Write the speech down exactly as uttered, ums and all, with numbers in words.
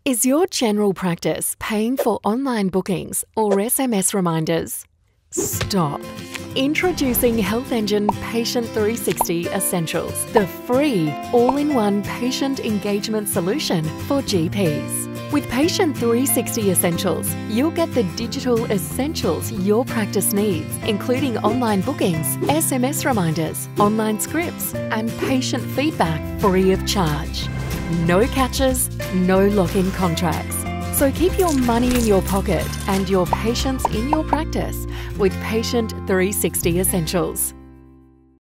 Is your general practice paying for online bookings or S M S reminders? Stop. Introducing HealthEngine Patient three sixty Essentials, the free all-in-one patient engagement solution for G Ps. With Patient three sixty Essentials, you'll get the digital essentials your practice needs, including online bookings, S M S reminders, online scripts, and patient feedback free of charge. No catches, no lock-in contracts. So keep your money in your pocket and your patients in your practice with Patient three sixty Essentials.